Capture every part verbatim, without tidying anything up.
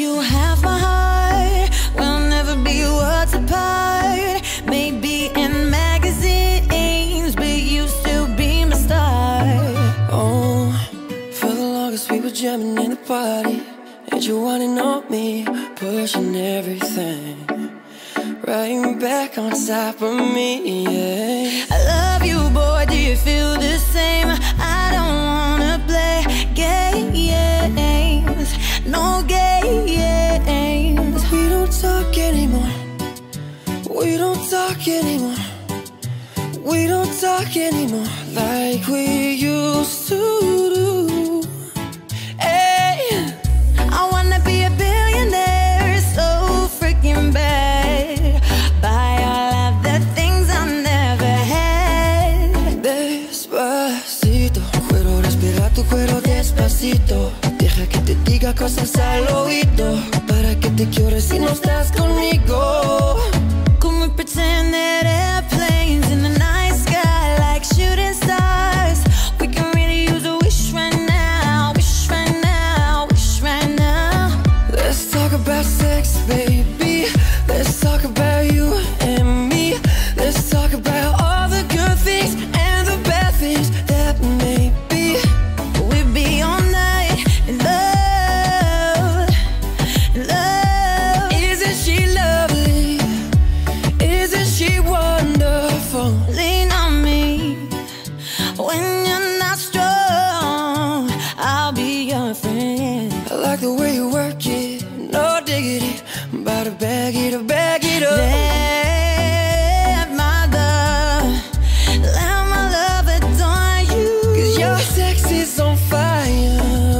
you have my heart. We'll never be worlds apart. Maybe in magazines, but you still be my star. Oh, for the longest we were jamming in the party, and you wanting on me, pushing everything right back on top of me, yeah. I love you, boy, do you feel the same? I don't wanna play games, no games. We don't talk anymore, we don't talk anymore, we don't talk anymore like we used to do. Hey, I wanna be a billionaire so freaking bad, buy all of the things I never had. Despacito, quiero respirar tu cuero despacito. Deja que te diga cosas al oído, para que te quiero si no estás conmigo. Can we pretend that airplanes in the night sky like shooting stars? We can really use a wish right now, wish right now, wish right now. Let's talk about sex, baby. Let's talk about you and me. Let's talk about all the good things and the bad things that may be. We'd be all night in love, in love. Isn't she lovely? Isn't she wonderful? Lean on me when you're not strong. I'll be your friend. I like the way you work it, no diggity. I'm about to bag it up, bag it up. Let my love, let my love adorn you. Cause your sex is on fire.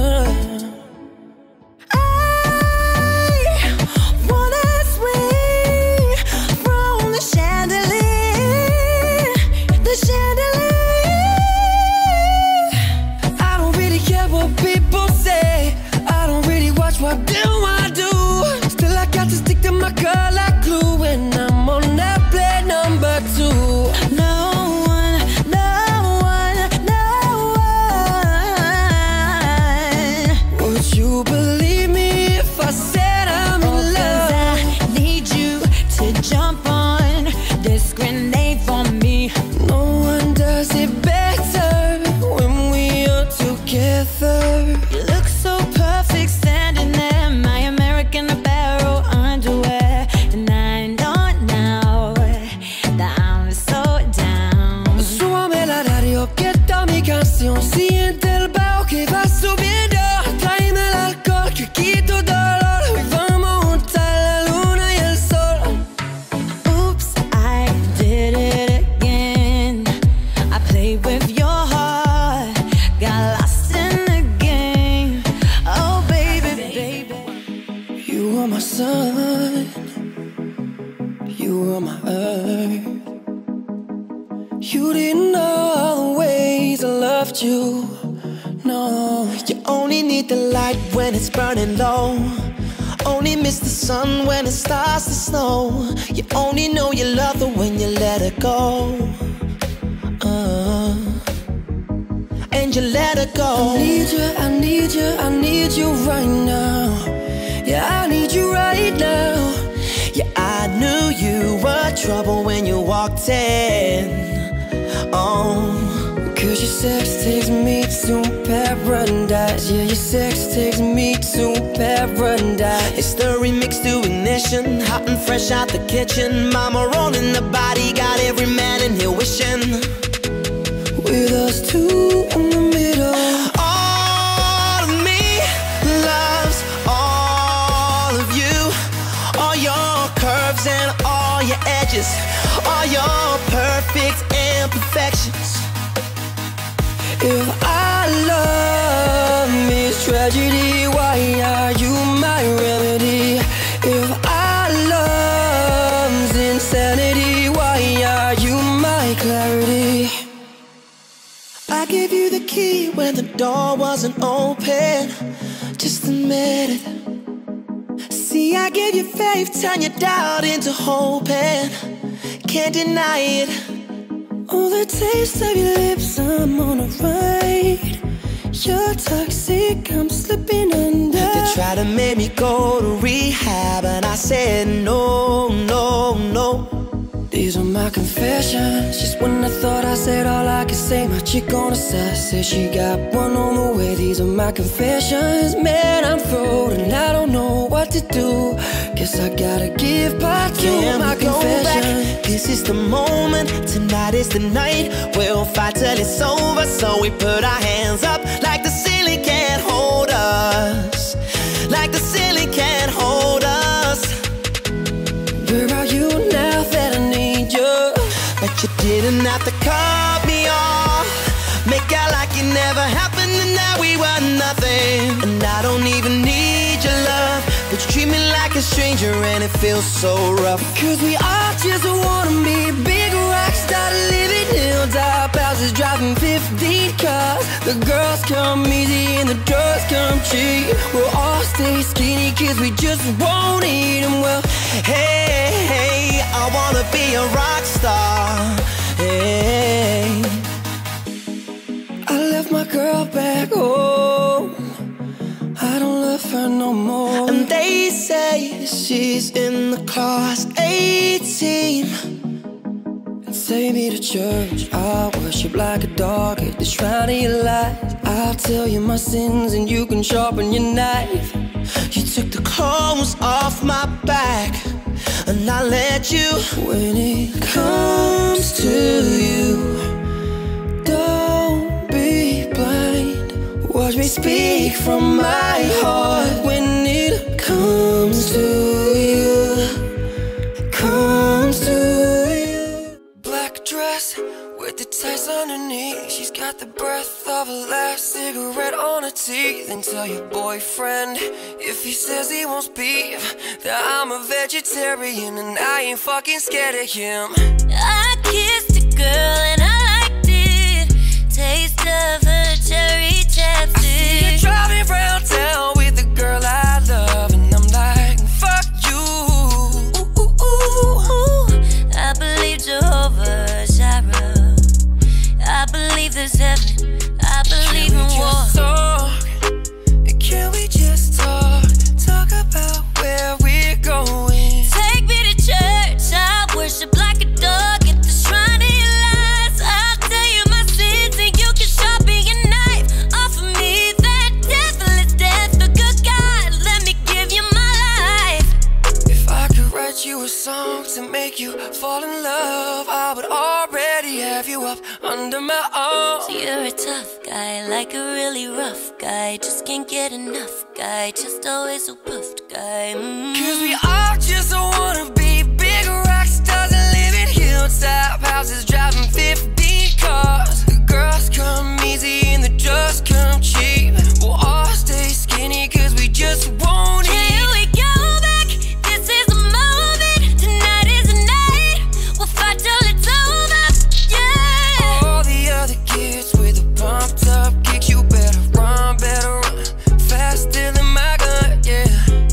I wanna swing from the chandelier, the chandelier. I don't really care what people say, I don't really watch what do I do. Still I got to stick to my girl like glue when I'm on that play number two. No one, no one, no one. Would you believe me if I said I'm in Cause love? I need you to jump on this grenade for me. No one does it better when we are together. You look so perfect standing there in my American Apparel underwear, and I know now that I'm so down. Súbame la radio que está mi canción, siente el bajo que va subiendo. Tráeme el alcohol que quito dolor, y vamos juntar la luna y el sol. Oops, I did it again. I played with your heart, got lost in the game. Oh baby, baby. You are my sun, you are my earth. You didn't know all the ways I loved you. No, you only need the light when it's burning low. Only miss the sun when it starts to snow. You only know you love her when you let her go. Uh, and you let her go. I need you, I need you, I need you right now. Yeah, I need you right now. Yeah, I knew you were trouble when you walked in. Oh, cause your sex takes me to paradise. Yeah, your sex takes me to paradise. It's the remix to Ignition, hot and fresh out the kitchen. Mama rolling the body, got every man in here wishing. With us two in the middle. All of me loves all of you. All your curves and all your edges, all your perfect imperfections. If our love is tragedy, why are you my remedy? If our love's insanity, why are you my clarity? I gave you the key when the door wasn't open. Just admit it. See, I gave you faith, turn your doubt into hope, and can't deny it. Oh, the taste of your lips, I'm on a ride. You're toxic, I'm slipping under. They try to that made me go to rehab, and I said no, no, no. These are my confessions. Just when I thought I said all I could say, my chick on the side said she got one on the way. These are my confessions. Man, I'm through and I don't know what to do. Guess I gotta give part two of my confessions. This is the moment, tonight is the night. We'll fight till it's over, so we put our hands up like the ceiling can't hold us, like the ceiling can't hold us. Where are you now that I need you? But you didn't have to cut me off, make out like it never happened and now we were nothing. And I don't even need your love, but you treat me like a stranger and it feels so rough. Cause we all just wanna be big rock stars, living hilltop houses, driving fifteen cars. The girls come easy and the drugs come cheap. We'll all stay skinny cause we just won't eat them well. Hey, hey, I wanna be a rock star. Hey, I left my girl back home, I don't love her no more. And they say she's in the class eighteen. And take me to church, I'll worship like a dog at the shrine of your life. I'll tell you my sins and you can sharpen your knife. You took the clothes off my back and I let you. When it comes to you, don't be blind, watch me speak from my heart. When it comes to you, comes to you. Black dress with the tights underneath, she's got the breath of a last cigarette on her teeth. And tell your boyfriend, if he says he wants beef, that I'm a vegetarian and I ain't fucking scared of him. I kissed a girl and I liked it, taste of her cherry chapstick. I see you driving round town with the girl I love, and I'm like, fuck you. Ooh, ooh, ooh, ooh. I believe Jehovah Jireh, I believe there's heaven, I believe in war. Talk? Can we just talk? Talk about where we're going. Take me to church, I worship like a dog at the shrine of your lies. I'll tell you my sins and you can sharpen your knife. Offer me that deathless death, the good God, let me give you my life. If I could write you a song to make you fall in love, I would already have you up under my arms. You're a tough guy, like a really rough guy, just can't get enough guy, just always so puffed guy. mm. Cause we all just wanna be big rock stars and live in hilltop houses, driving fifteen cars. The girls come easy and the drugs come cheap. We'll all stay skinny cause we just won't eat. Can we go back? This is the moment, tonight is the night. We'll fight till it's over, yeah. All the other kids with the pumped up kicks, you better run, better run faster than my gun, yeah.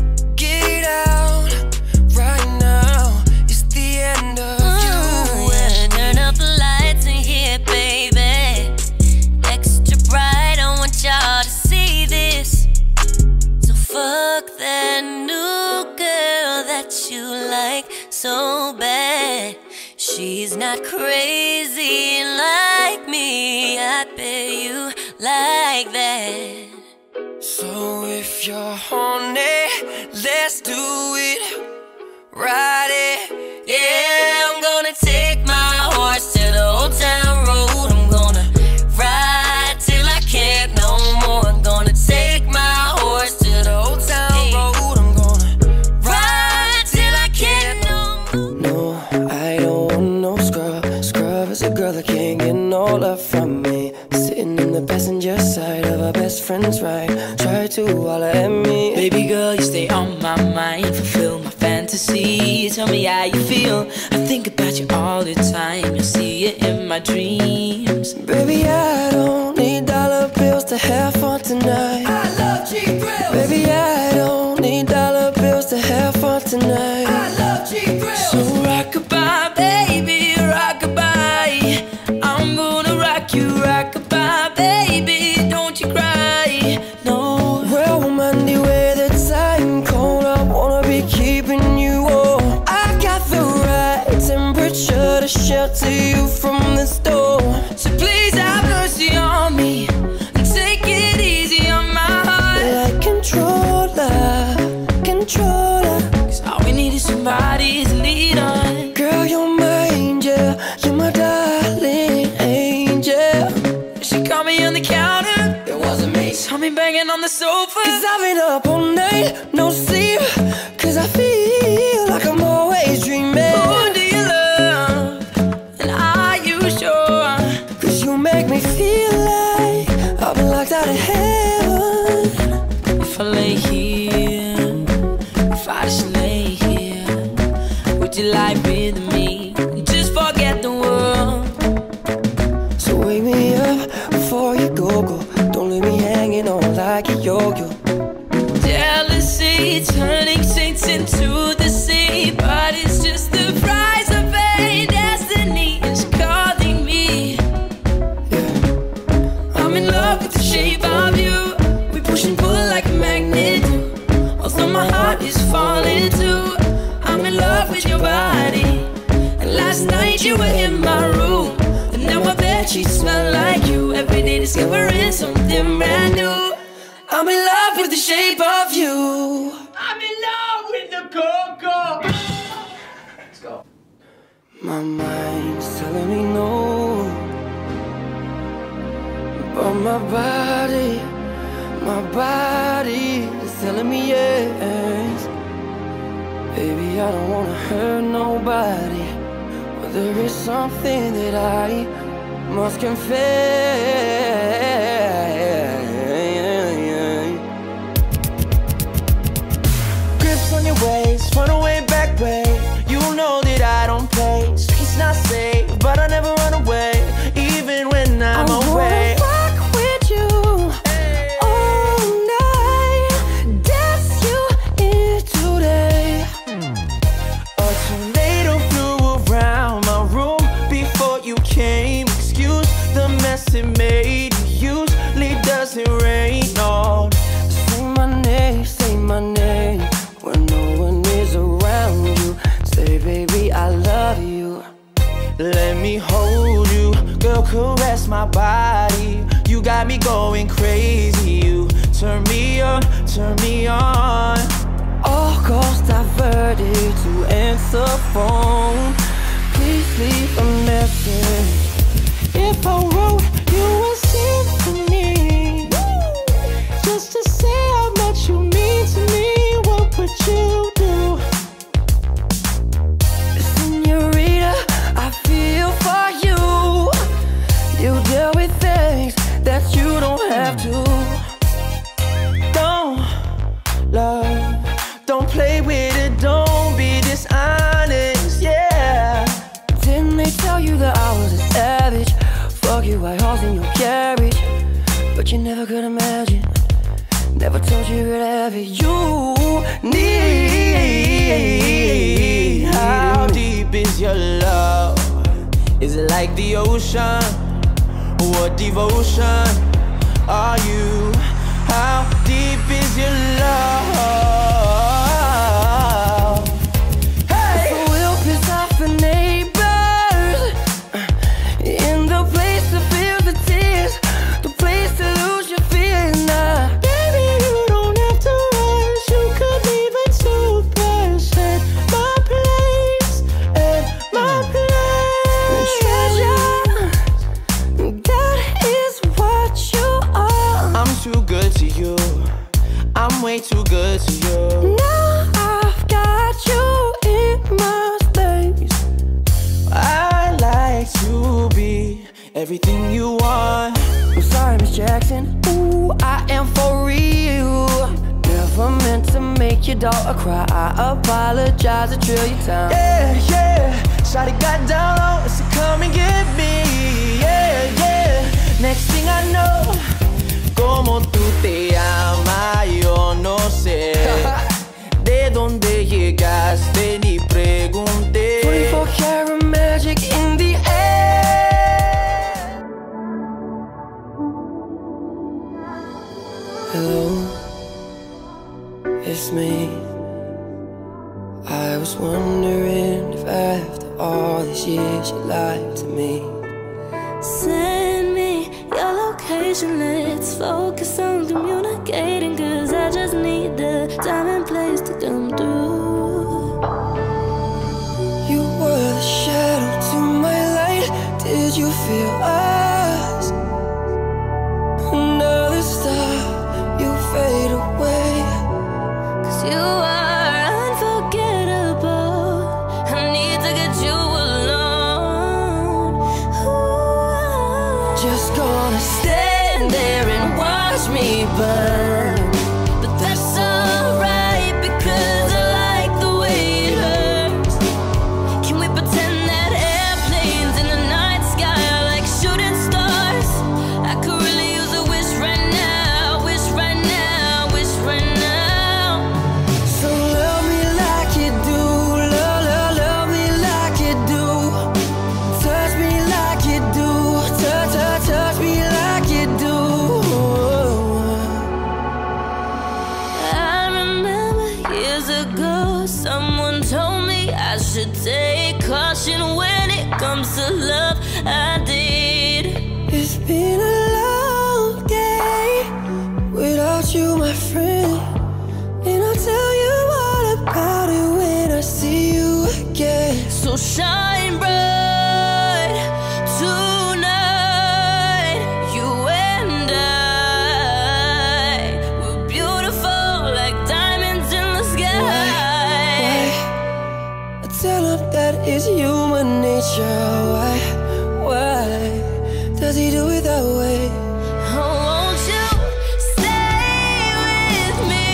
Get out right now, it's the end of you. Mm, yeah. Turn up the lights in here, baby, extra bright, I want y'all to see this. So fuck that new girl that you like so bad. She's not crazy like me, I bet you like that. So if you're horny, let's do it, ride it, Yeah, I'm gonna take my horse to the old town road. I'm gonna ride till I can't no more. I'm gonna take my horse to the old town road. I'm gonna ride till I can't no more. No, I don't want no scrub. Scrub is a girl that can't get no love from me. Sitting in the passenger side of her best friend's ride, try to holler at me. Baby girl, you stay on my mind, fulfill my fantasy. Tell me how you feel, I think about you all the time. You see it in my dreams. Baby, I don't need dollar bills to have fun tonight. I love cheap grills. Baby, I don't need dollar bills to have fun tonight. I love cheap grills. So rockabye, baby, rockabye. I'm gonna rock you, rockabye, baby. Don't you cry, no. Well, Monday, where the time up to you from the store. So please have mercy on me and take it easy on my heart. Like controller, controller. Cause all we need is somebody to lead on. Girl, you're my angel, you're my darling angel. She caught me on the counter, It wasn't me. saw me banging on the sofa. Cause I've been up all night, no sleep. Cause I feel like I'm always dreaming. Who do you love? And are you sure? Cause you make me feel like I've been locked out of heaven. If I lay here, if I just lay here, would you lie with me and just forget the world? So wake me up before you go, go. Don't leave me hanging on like a yo-yo. Jealousy turning saints into the sea, but it's just the price of pain. Destiny is calling me. Yeah. I'm in love with the shape of you. We push and pull like a magnet do. Although my heart is falling too, I'm in love with your body. And last night you were in my room, and now I bet you smell like you. Every day discovering something brand new. I'm in love with the shape of you. I'm in love with the cocoa. Let's go. My mind's telling me no, but my body, my body is telling me yes. Baby, I don't wanna hurt nobody, but there is something that I must confess. Grips on your waist, run away, back way. You know that I don't play. Streets not safe, but I never run away, even when I'm I away. wanna rock with you all night, dance you in today. A tornado flew around my room before you came. Excuse the mess it made. Usually doesn't rain on. Say my name, say my name when no one is around you. Say, baby, I love you. Let me hold you, girl, caress my body. You got me going crazy. You turn me on, turn me on. All calls diverted to answer phone. Please leave a message. If I wrote you a symphony, just to say how much you mean to me, what would you do? Senorita, I feel for you. You deal with things that you don't have to. Don't love, don't play with it, don't be dishonest, yeah. Didn't they tell you that I was a savage? Fuck you, white horse in your carriage. But you never could imagine, never told you could have it. You need. How deep is your love? Is it like the ocean? What devotion are you? How deep is your love? Hey! So we'll piss off the neighbors in the place to feel the tears, the place to lose your feeling now. Baby, you don't have to rush. You could leave it to us at my place, at my place. Treasure, that is what you are. I'm too good to you. I'm way too good to you. Now I've got you in my space. I like to be everything you want. I'm sorry, Miss Jackson. Ooh, I am for real. Never meant to make your daughter cry. I apologize a trillion times. Yeah, yeah. Shawty got down low, so come and get me. Yeah, yeah. Next thing I know, como tú te llamas, yo no sé. De dónde llegaste ni pregunté. twenty-four karat magic in the air. Hello, it's me. I was wondering if after all these years you lied to me. Send me your location, let's focus on communicating, cause I just need the time and place to come through. You were the shadow to my light. Did you feel us? Another star, you fade away. Cause you are unforgettable, I need to get you alone. Ooh. Just gonna Stand there and watch me burn, but that's alright because I like the way it hurts. Can we pretend that airplanes in the night sky are like shooting stars? I could really use a wish right now, wish right now, wish right now. So love me like you do, love, love, love me like you do. Touch me like you do, touch, touch, touch me like you do. I remember years ago, someone told me I should take caution when it comes to love. I did. It's been a long day without you, my friend, and I'll tell you all about it when I see you again. So shine bright tonight, you and I. We're beautiful like diamonds in the sky. I tell him that it's human nature. Why, why does he do it that way? Oh, won't you stay with me?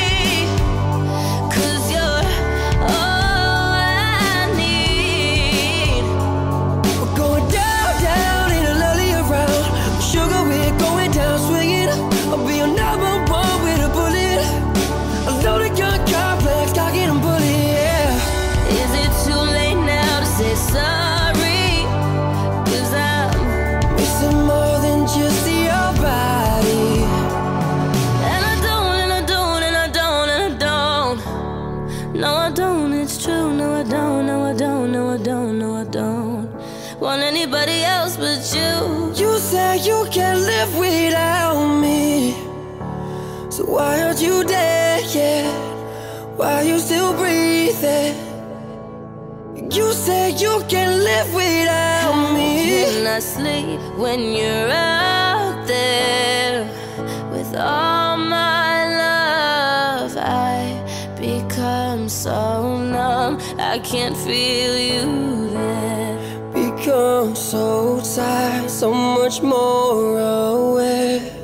Cause you're all I need. We're going down, down in a lovely around. Sugar, we're going down, swinging. I'll be your number one with a bullet. A loaded gun complex, cocking and bullet, yeah. Is it too late now to say sorry? Cause I'm Missing more than just your body. And I don't, and I don't, and I don't, and I don't. No, I don't, it's true. No, I don't, no, I don't, no, I don't, no, I don't want anybody else but you. You say you can't live without me, so why aren't you dead yet? Why are you still breathing? You say you can't live without me. When I sleep, when you're out there with all my love, I become so numb, I can't feel you there. Become so tired, so much more aware.